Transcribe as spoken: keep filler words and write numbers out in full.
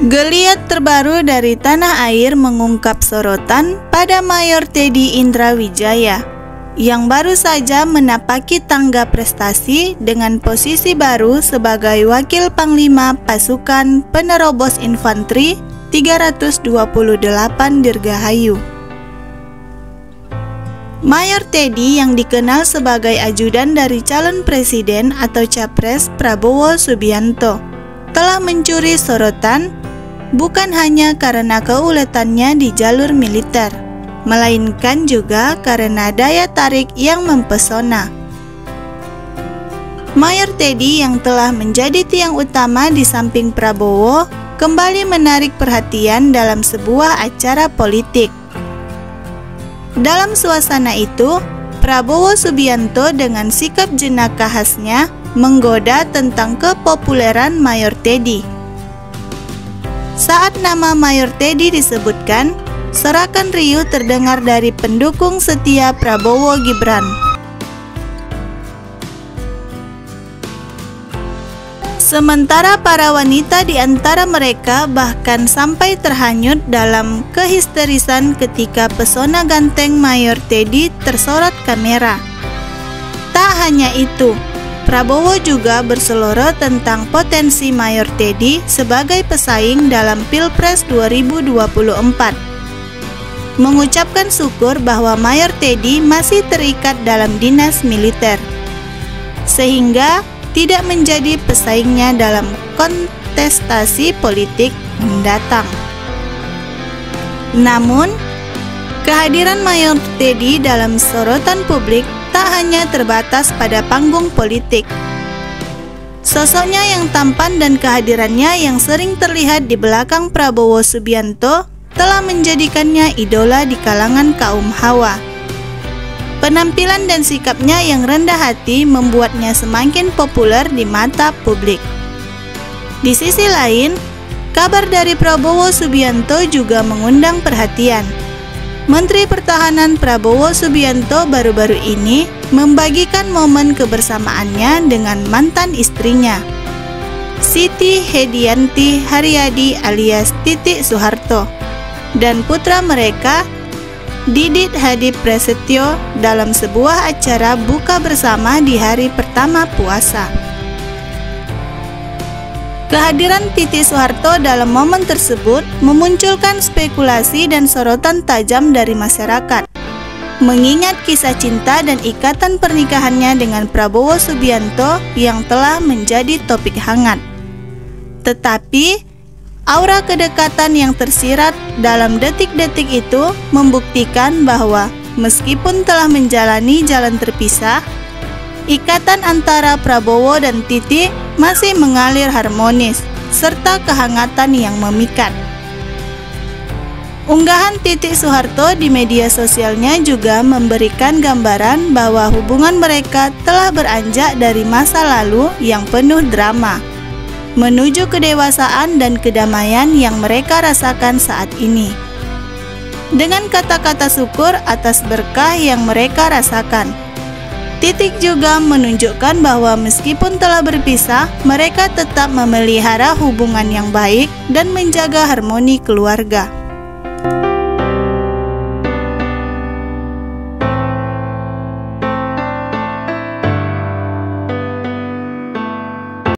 Geliat terbaru dari tanah air mengungkap sorotan pada Mayor Teddy Indrawijaya yang baru saja menapaki tangga prestasi dengan posisi baru sebagai Wakil Panglima Pasukan Penerobos Infanteri tiga ratus dua puluh delapan Dirgahayu. Mayor Teddy yang dikenal sebagai ajudan dari calon presiden atau capres Prabowo Subianto telah mencuri sorotan bukan hanya karena keuletannya di jalur militer, melainkan juga karena daya tarik yang mempesona. Mayor Teddy yang telah menjadi tiang utama di samping Prabowo kembali menarik perhatian dalam sebuah acara politik. Dalam suasana itu, Prabowo Subianto dengan sikap jenaka khasnya menggoda tentang kepopuleran Mayor Teddy. Saat nama Mayor Teddy disebutkan, sorakan riuh terdengar dari pendukung setia Prabowo Gibran. Sementara para wanita di antara mereka bahkan sampai terhanyut dalam kehisterisan ketika pesona ganteng Mayor Teddy tersorot kamera. Tak hanya itu, Prabowo juga berseloroh tentang potensi Mayor Teddy sebagai pesaing dalam Pilpres dua ribu dua puluh empat. Mengucapkan syukur bahwa Mayor Teddy masih terikat dalam dinas militer, sehingga tidak menjadi pesaingnya dalam kontestasi politik mendatang. Namun, kehadiran Mayor Teddy dalam sorotan publik tak hanya terbatas pada panggung politik. Sosoknya yang tampan dan kehadirannya yang sering terlihat di belakang Prabowo Subianto telah menjadikannya idola di kalangan kaum hawa. Penampilan dan sikapnya yang rendah hati membuatnya semakin populer di mata publik. Di sisi lain, kabar dari Prabowo Subianto juga mengundang perhatian. Menteri Pertahanan Prabowo Subianto baru-baru ini membagikan momen kebersamaannya dengan mantan istrinya, Siti Hedianti Haryadi alias Titik Soeharto, dan putra mereka, Didit Hadi Prasetyo, dalam sebuah acara buka bersama di hari pertama puasa. Kehadiran Titik Soeharto dalam momen tersebut memunculkan spekulasi dan sorotan tajam dari masyarakat, mengingat kisah cinta dan ikatan pernikahannya dengan Prabowo Subianto yang telah menjadi topik hangat. Tetapi aura kedekatan yang tersirat dalam detik-detik itu membuktikan bahwa meskipun telah menjalani jalan terpisah, ikatan antara Prabowo dan Titi masih mengalir harmonis serta kehangatan yang memikat. Unggahan Titik Soeharto di media sosialnya juga memberikan gambaran bahwa hubungan mereka telah beranjak dari masa lalu yang penuh drama menuju kedewasaan dan kedamaian yang mereka rasakan saat ini. Dengan kata-kata syukur atas berkah yang mereka rasakan, Titik juga menunjukkan bahwa meskipun telah berpisah, mereka tetap memelihara hubungan yang baik dan menjaga harmoni keluarga.